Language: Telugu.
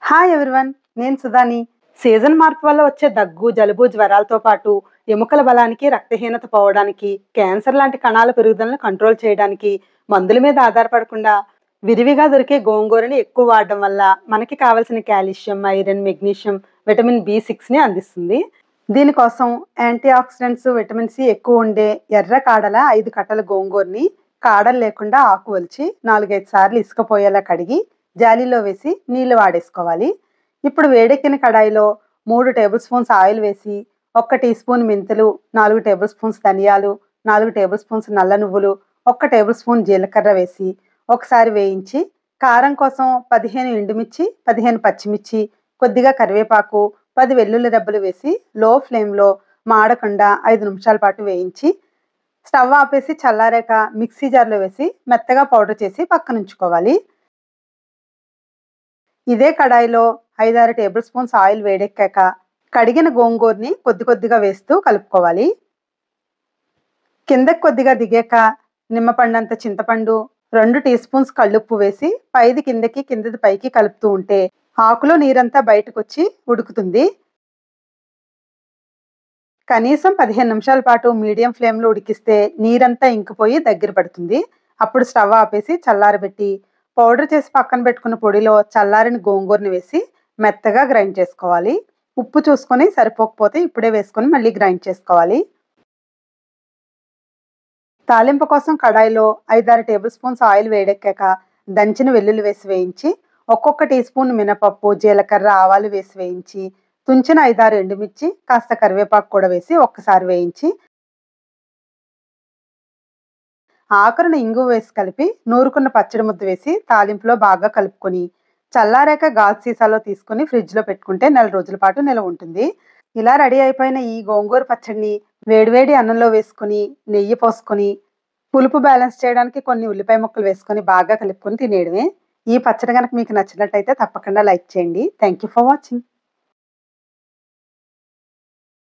హాయ్ ఎవ్రీవన్, నేను సుధాని. సీజన్ మార్పు వల్ల వచ్చే దగ్గు, జలుబు, జ్వరాలతో పాటు ఎముకల బలానికి, రక్తహీనత పోవడానికి, క్యాన్సర్ లాంటి కణాల పెరుగుదలను కంట్రోల్ చేయడానికి మందుల మీద ఆధారపడకుండా విరివిగా దొరికే గోంగూరని ఎక్కువ వాడడం వల్ల మనకి కావాల్సిన కాల్షియం, ఐరన్, మెగ్నీషియం, విటమిన్ B6ని అందిస్తుంది. దీనికోసం యాంటీ ఆక్సిడెంట్స్, విటమిన్ సి ఎక్కువ ఉండే ఎర్ర కాడల 5 కట్టల గోంగూరని కాడలు లేకుండా ఆకు ఒలిచి 4-5 సార్లు ఇసుకపోయేలా కడిగి జాలీలో వేసి నీళ్లు వాడేసుకోవాలి. ఇప్పుడు వేడెక్కిన కడాయిలో 3 టేబుల్ స్పూన్స్ ఆయిల్ వేసి 1 టీ స్పూన్ మెంతులు, 4 టేబుల్ స్పూన్స్ ధనియాలు, 4 టేబుల్ స్పూన్స్ నల్ల నువ్వులు, 1 టేబుల్ స్పూన్ జీలకర్ర వేసి ఒకసారి వేయించి, కారం కోసం 15 ఎండుమిర్చి, 15 పచ్చిమిర్చి, కొద్దిగా కరివేపాకు, 10 వెల్లుల్లి రెబ్బలు వేసి లో ఫ్లేమ్లో మాడకుండా 5 నిమిషాల పాటు వేయించి స్టవ్ ఆపేసి చల్లారాక మిక్సీ జార్లో వేసి మెత్తగా పౌడర్ చేసి పక్కనుంచుకోవాలి. ఇదే కడాయిలో 5-6 టేబుల్ స్పూన్స్ ఆయిల్ వేడెక్కాక కడిగిన గోంగూరని కొద్ది కొద్దిగా వేస్తూ కలుపుకోవాలి. కిందకి కొద్దిగా దిగాక నిమ్మపండంత చింతపండు, 2 టీ స్పూన్స్ కళ్ళుప్పు వేసి పైది కిందకి, కిందది పైకి కలుపుతూ ఉంటే ఆకులో నీరంతా బయటకు వచ్చి ఉడుకుతుంది. కనీసం 15 నిమిషాల పాటు మీడియం ఫ్లేమ్లో ఉడికిస్తే నీరంతా ఇంకిపోయి దగ్గర పడుతుంది. అప్పుడు స్టవ్ ఆపేసి చల్లారబెట్టి పౌడర్ చేసి పక్కన పెట్టుకున్న పొడిలో చల్లారిన గోంగూరని వేసి మెత్తగా గ్రైండ్ చేసుకోవాలి. ఉప్పు చూసుకొని సరిపోకపోతే ఇప్పుడే వేసుకొని మళ్ళీ గ్రైండ్ చేసుకోవాలి. తాలింపు కోసం కడాయిలో 5-6 టేబుల్ స్పూన్స్ ఆయిల్ వేడెక్కాక దంచిన వెల్లుల్లి వేసి వేయించి, ఒక్కొక్క టీ స్పూన్ మినపప్పు, జీలకర్ర, ఆవాలు వేసి వేయించి, తుంచిన 5-6 ఎండుమిర్చి, కాస్త కరివేపాకు కూడా వేసి ఒక్కసారి వేయించి, ఆఖరున ఇంగువ వేసి కలిపి నూరుకున్న పచ్చడి ముద్ద వేసి తాలింపులో బాగా కలుపుకొని చల్లారాక గాజు సీసాలో తీసుకుని ఫ్రిడ్జ్లో పెట్టుకుంటే 4 రోజుల పాటు నిల్వ ఉంటుంది. ఇలా రెడీ అయిపోయిన ఈ గోంగూర పచ్చడిని వేడివేడి అన్నంలో వేసుకుని నెయ్యి పోసుకొని పులుపు బ్యాలెన్స్ చేయడానికి కొన్ని ఉల్లిపాయ ముక్కలు వేసుకొని బాగా కలుపుకొని తినేయడమే. ఈ పచ్చడి కనుక మీకు నచ్చినట్టయితే తప్పకుండా లైక్ చేయండి. Thank you for watching.